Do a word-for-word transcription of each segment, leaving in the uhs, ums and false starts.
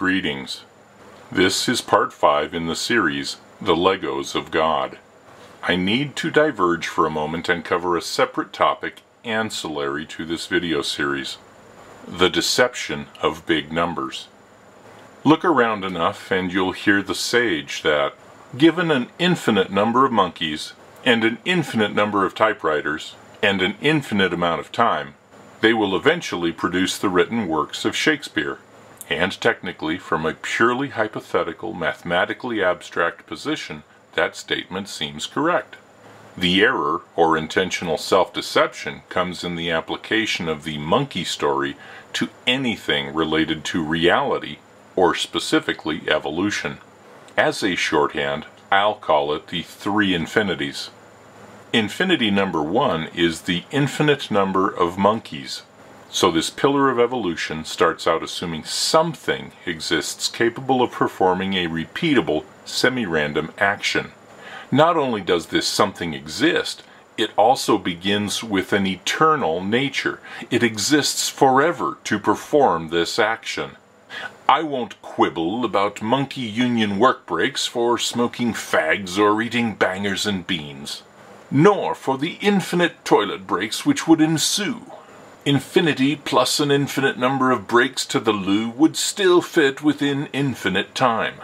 Greetings. This is part five in the series, The Legos of God. I need to diverge for a moment and cover a separate topic ancillary to this video series: the deception of big numbers. Look around enough and you'll hear the sage that, given an infinite number of monkeys, and an infinite number of typewriters, and an infinite amount of time, they will eventually produce the written works of Shakespeare. And technically, from a purely hypothetical, mathematically abstract position, that statement seems correct. The error, or intentional self-deception, comes in the application of the monkey story to anything related to reality, or specifically evolution. As a shorthand, I'll call it the three infinities. Infinity number one is the infinite number of monkeys. So this pillar of evolution starts out assuming something exists capable of performing a repeatable, semi-random action. Not only does this something exist, it also begins with an eternal nature. It exists forever to perform this action. I won't quibble about monkey union work breaks for smoking fags or eating bangers and beans, nor for the infinite toilet breaks which would ensue. Infinity plus an infinite number of breaks to the loo would still fit within infinite time.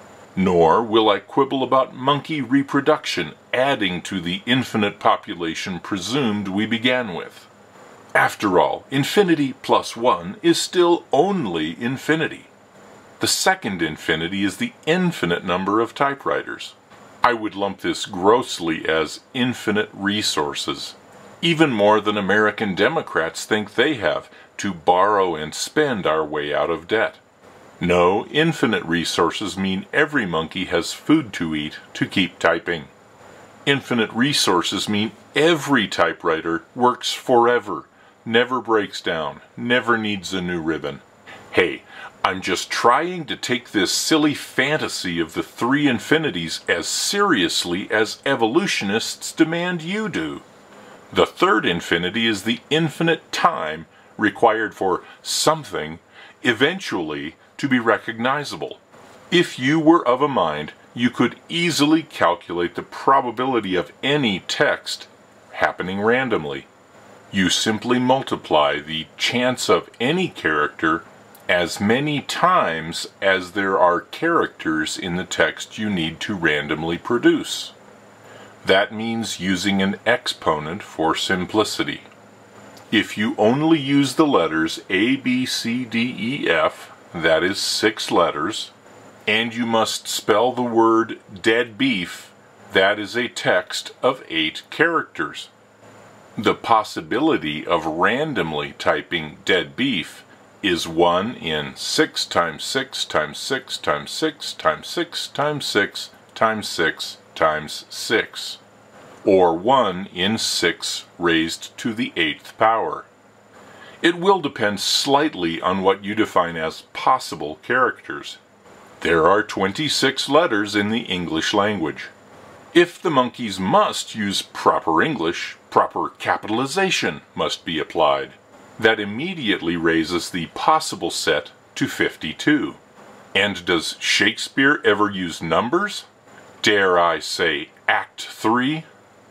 Nor will I quibble about monkey reproduction adding to the infinite population presumed we began with. After all, infinity plus one is still only infinity. The second infinity is the infinite number of typewriters. I would lump this grossly as infinite resources. Even more than American Democrats think they have, to borrow and spend our way out of debt. No, infinite resources mean every monkey has food to eat to keep typing. Infinite resources mean every typewriter works forever, never breaks down, never needs a new ribbon. Hey, I'm just trying to take this silly fantasy of the three infinities as seriously as evolutionists demand you do. The third infinity is the infinite time required for something eventually to be recognizable. If you were of a mind, you could easily calculate the probability of any text happening randomly. You simply multiply the chance of any character as many times as there are characters in the text you need to randomly produce. That means using an exponent for simplicity. If you only use the letters A, B, C, D, E, F, that is six letters, and you must spell the word dead beef, that is a text of eight characters. The possibility of randomly typing dead beef is one in six times six times six times six times six times six times six times six, or one in six raised to the eighth power. It will depend slightly on what you define as possible characters. There are twenty-six letters in the English language. If the monkeys must use proper English, proper capitalization must be applied. That immediately raises the possible set to fifty-two. And does Shakespeare ever use numbers? Dare I say Act three?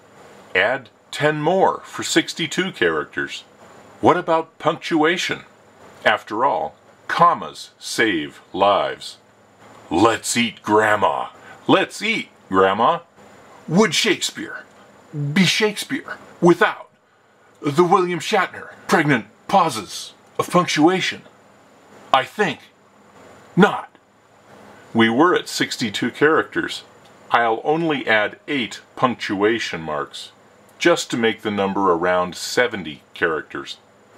Add ten more for sixty-two characters. What about punctuation? After all, commas save lives. Let's eat, Grandma. Let's eat, Grandma. Would Shakespeare be Shakespeare without the William Shatner pregnant pauses of punctuation? I think not. We were at sixty-two characters. I'll only add eight punctuation marks, just to make the number around seventy characters.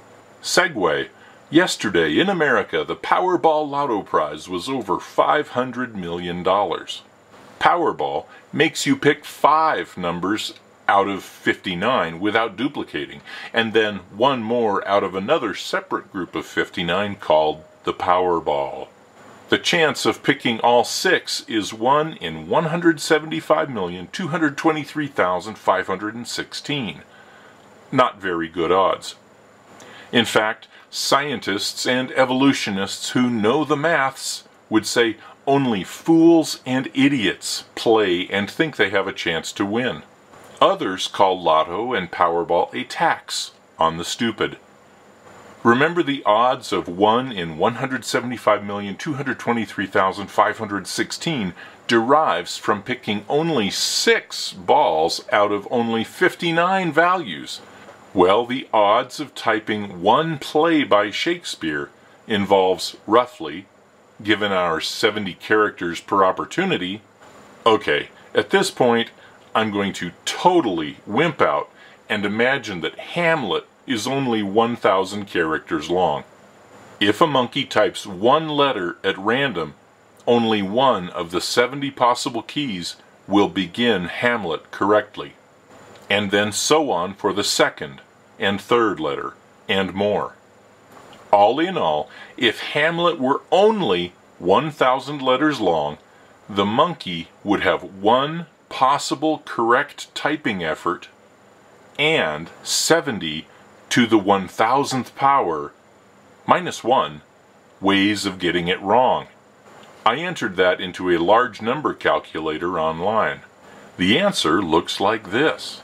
Segue. Yesterday in America, the Powerball Lotto prize was over five hundred million dollars. Powerball makes you pick five numbers out of fifty-nine without duplicating, and then one more out of another separate group of fifty-nine called the Powerball. The chance of picking all six is one in one hundred seventy-five million two hundred twenty-three thousand five hundred sixteen. Not very good odds. In fact, scientists and evolutionists who know the maths would say only fools and idiots play and think they have a chance to win. Others call Lotto and Powerball a tax on the stupid. Remember, the odds of one in one hundred seventy-five million two hundred twenty-three thousand five hundred sixteen derives from picking only six balls out of only fifty-nine values. Well, the odds of typing one play by Shakespeare involves roughly, given our seventy characters per opportunity. Okay, at this point, I'm going to totally wimp out and imagine that Hamlet is only one thousand characters long. If a monkey types one letter at random, only one of the seventy possible keys will begin Hamlet correctly, and then so on for the second and third letter, and more. All in all, if Hamlet were only one thousand letters long, the monkey would have one possible correct typing effort and seventy to the one thousandth power, minus one, ways of getting it wrong. I entered that into a large number calculator online. The answer looks like this.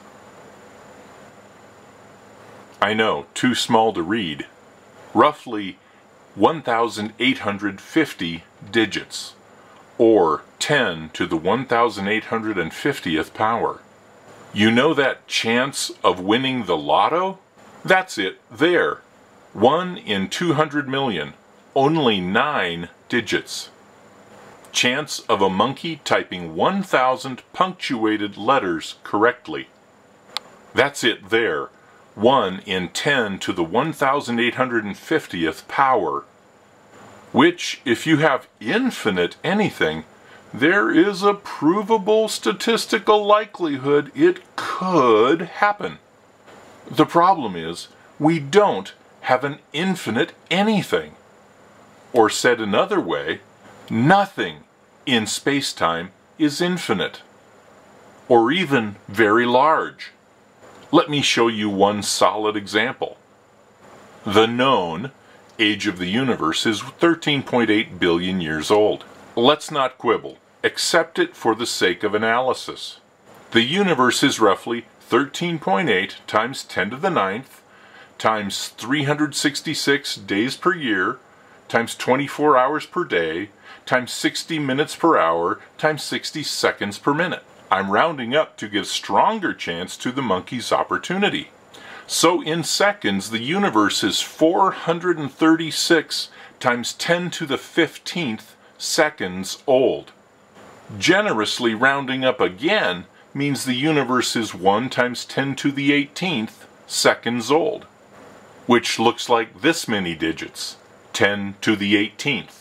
I know, too small to read. Roughly one thousand eight hundred fifty digits, or ten to the one thousand eight hundred fiftieth power. You know that chance of winning the lotto? That's it there. one in two hundred million, only nine digits. Chance of a monkey typing one thousand punctuated letters correctly. That's it there. one in ten to the one thousand eight hundred fiftieth power. Which, if you have infinite anything, there is a provable statistical likelihood it could happen. The problem is, we don't have an infinite anything. Or said another way, nothing in space-time is infinite, or even very large. Let me show you one solid example. The known age of the universe is thirteen point eight billion years old. Let's not quibble. Accept it for the sake of analysis. The universe is roughly thirteen point eight times ten to the ninth times three hundred sixty-six days per year times twenty-four hours per day times sixty minutes per hour times sixty seconds per minute. I'm rounding up to give stronger chance to the monkey's opportunity. So in seconds, the universe is four hundred thirty-six times ten to the fifteenth seconds old. Generously rounding up again means the universe is one times ten to the eighteenth seconds old, which looks like this many digits, ten to the eighteenth.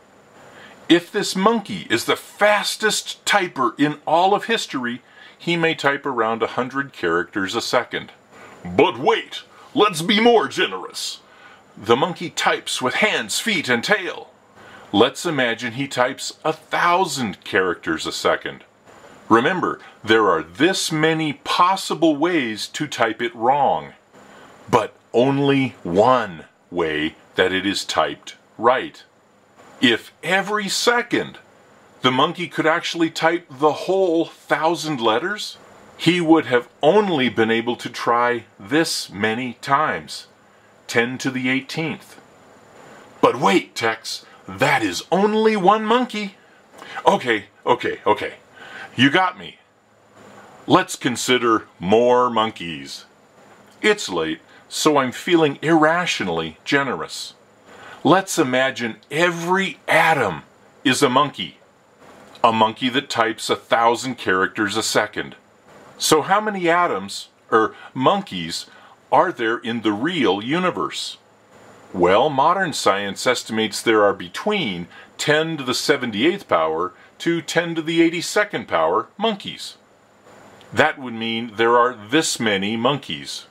If this monkey is the fastest typer in all of history, he may type around one hundred characters a second. But wait, let's be more generous. The monkey types with hands, feet, and tail. Let's imagine he types a thousand characters a second. Remember, there are this many possible ways to type it wrong, but only one way that it is typed right. If every second the monkey could actually type the whole thousand letters, he would have only been able to try this many times, ten to the eighteenth. But wait, Tex, that is only one monkey. Okay, okay, okay. You got me. Let's consider more monkeys. It's late, so I'm feeling irrationally generous. Let's imagine every atom is a monkey. A monkey that types a thousand characters a second. So how many atoms, or monkeys, are there in the real universe? Well, modern science estimates there are between ten to the seventy-eighth power to ten to the eighty-second power monkeys. That would mean there are this many monkeys,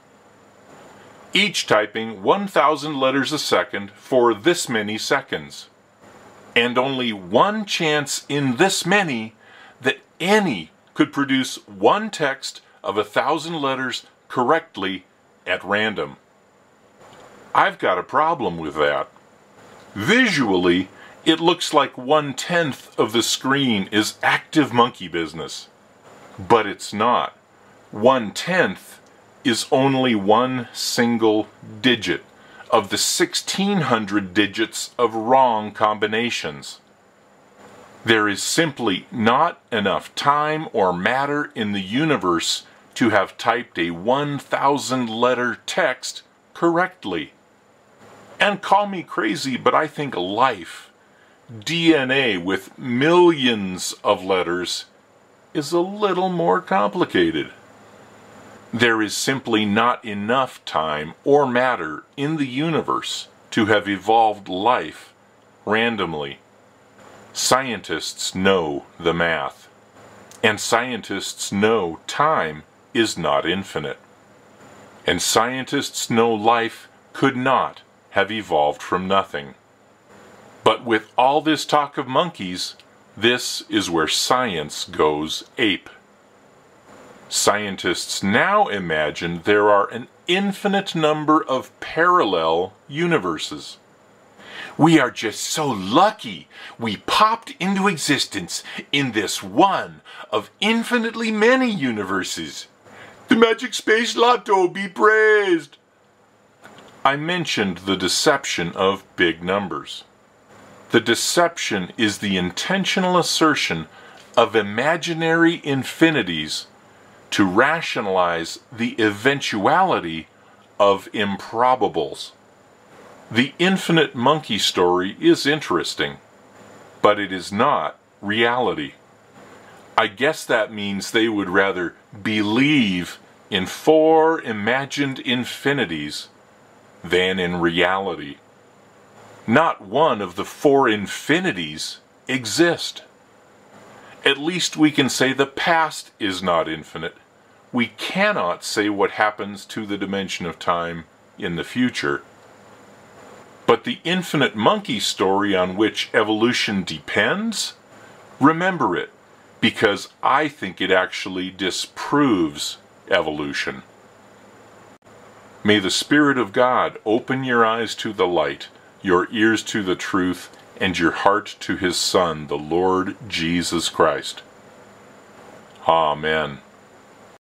each typing one thousand letters a second for this many seconds. And only one chance in this many that any could produce one text of a thousand letters correctly at random. I've got a problem with that. Visually, It looks like one-tenth of the screen is active monkey business. But it's not. One-tenth is only one single digit of the sixteen hundred digits of wrong combinations. There is simply not enough time or matter in the universe to have typed a one thousand letter text correctly. And call me crazy, but I think life, D N A with millions of letters, is a little more complicated. There is simply not enough time or matter in the universe to have evolved life randomly. Scientists know the math, and scientists know time is not infinite. And scientists know life could not have evolved from nothing. But with all this talk of monkeys, this is where science goes ape. Scientists now imagine there are an infinite number of parallel universes. We are just so lucky we popped into existence in this one of infinitely many universes. The magic space lotto be praised! I mentioned the deception of big numbers. The deception is the intentional assertion of imaginary infinities to rationalize the eventuality of improbables. The infinite monkey story is interesting, but it is not reality. I guess that means they would rather believe in four imagined infinities than in reality. Not one of the four infinities exist. At least we can say the past is not infinite. We cannot say what happens to the dimension of time in the future. But the infinite monkey story on which evolution depends, remember it, because I think it actually disproves evolution. May the Spirit of God open your eyes to the light, your ears to the truth, and your heart to His Son, the Lord Jesus Christ. Amen.